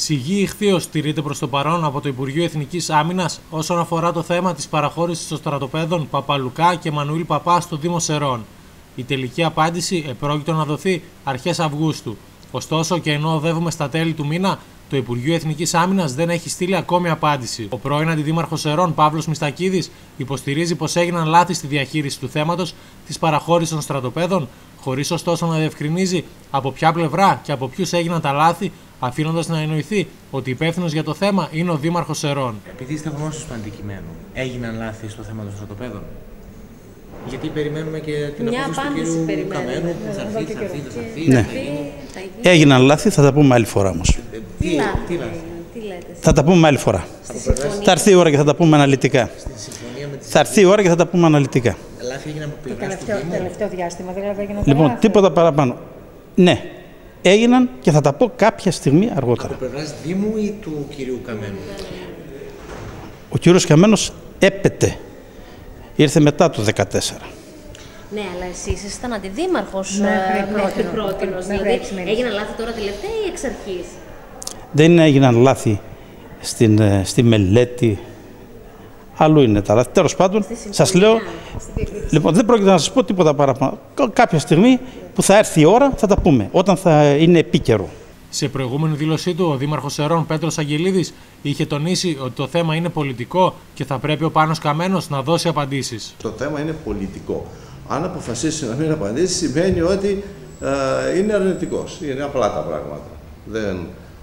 Σιγή ηχθείως τηρείται προς το παρόν από το Υπουργείο Εθνικής Άμυνας όσον αφορά το θέμα της παραχώρησης των στρατοπέδων Παπαλουκά και Μανουήλ Παπά στο Δήμο Σερών. Η τελική απάντηση επρόκειτο να δοθεί αρχές Αυγούστου. Ωστόσο, και ενώ οδεύουμε στα τέλη του μήνα, το Υπουργείο Εθνικής Άμυνας δεν έχει στείλει ακόμη απάντηση. Ο πρώην Αντιδήμαρχος Σερών, Παύλος Μιστακίδης, υποστηρίζει πως έγιναν λάθη στη διαχείριση του θέματος της παραχώρησης των στρατοπέδων, χωρίς ωστόσο να διευκρινίζει από ποια πλευρά και από ποιους έγιναν τα λάθη, αφήνοντας να εννοηθεί ότι υπεύθυνος για το θέμα είναι ο Δήμαρχος Σερών. Επειδή είστε γνώστης του αντικειμένου, έγιναν λάθη στο θέμα των στρατοπέδων? Γιατί περιμένουμε και την απόφαση του κύριου Καμένου που θα έρθει. Ναι. Έγιναν λάθη, θα τα πούμε άλλη φορά όμως. Τι λάθη? Θα τα πούμε άλλη φορά. Θα έρθει η ώρα και θα τα πούμε αναλυτικά. Θα έρθει η ώρα και θα τα πούμε αναλυτικά. Λάθη έγιναν από πλευράς του Δήμου. Τελευταίο διάστημα δηλαδή έγιναν. Λοιπόν, τίποτα παραπάνω. Ναι, έγιναν και θα τα πω κάποια στιγμή αργότερα. Από πλευράς Δήμου ή του κυρίου Καμένου? Ο κύριος Καμένος έπεται. Ήρθε μετά το 2014. Ναι, αλλά εσείς ήσασταν αντιδήμαρχος μέχρι πρότινος. Δηλαδή, έγιναν λάθη τώρα τελευταία ή εξ αρχής? Δεν έγιναν λάθη στη μελέτη. Αλλού είναι τα λάθη. Τέλος πάντων, σας λέω, λοιπόν, δεν πρόκειται να σας πω τίποτα παραπάνω. Κάποια στιγμή που θα έρθει η ώρα θα τα πούμε, όταν θα είναι επίκαιρο. Σε προηγούμενη δήλωσή του, ο Δήμαρχος Σερών Πέτρος Αγγελίδης είχε τονίσει ότι το θέμα είναι πολιτικό και θα πρέπει ο Πάνος Καμένος να δώσει απαντήσεις. Το θέμα είναι πολιτικό. Αν αποφασίσει να μην απαντήσει, σημαίνει ότι είναι αρνητικός. Είναι απλά τα πράγματα.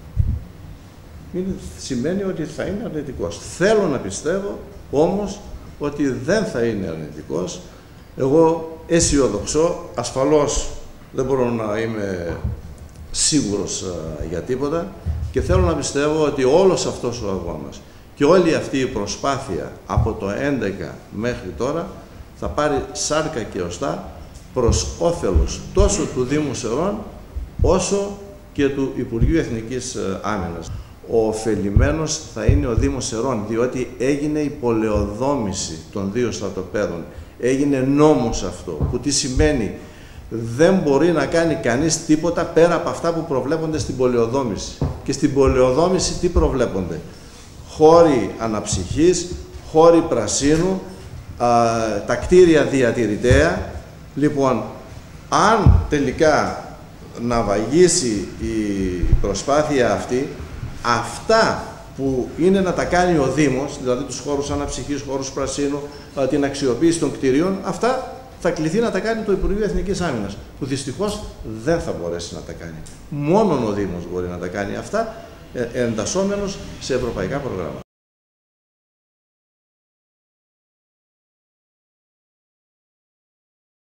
Σημαίνει ότι θα είναι αρνητικός. Θέλω να πιστεύω όμως ότι δεν θα είναι αρνητικός. Εγώ αισιοδοξώ, ασφαλώς δεν μπορώ να είμαι σίγουρος για τίποτα και θέλω να πιστεύω ότι όλος αυτός ο αγώνας και όλη αυτή η προσπάθεια από το 2011 μέχρι τώρα θα πάρει σάρκα και οστά προς όφελος τόσο του Δήμου Σερών όσο και του Υπουργείου Εθνικής Άμυνας. Ο ωφελημένος θα είναι ο Δήμος Σερών, διότι έγινε η πολεοδόμηση των δύο στρατοπέδων. Έγινε νόμος αυτό, που τι σημαίνει? Δεν μπορεί να κάνει κανείς τίποτα πέρα από αυτά που προβλέπονται στην πολεοδόμηση. Και στην πολεοδόμηση τι προβλέπονται? Χώροι αναψυχής, χώροι πρασίνου, τα κτίρια διατηρητέα. Λοιπόν, αν τελικά να βαγίσει η προσπάθεια αυτή, αυτά που είναι να τα κάνει ο Δήμος, δηλαδή τους χώρους αναψυχής, χώρους πρασίνου, την αξιοποίηση των κτηρίων, αυτά θα κληθεί να τα κάνει το Υπουργείο Εθνικής Άμυνας, που δυστυχώς δεν θα μπορέσει να τα κάνει. Μόνον ο Δήμος μπορεί να τα κάνει αυτά, εντασσόμενος σε ευρωπαϊκά προγράμματα.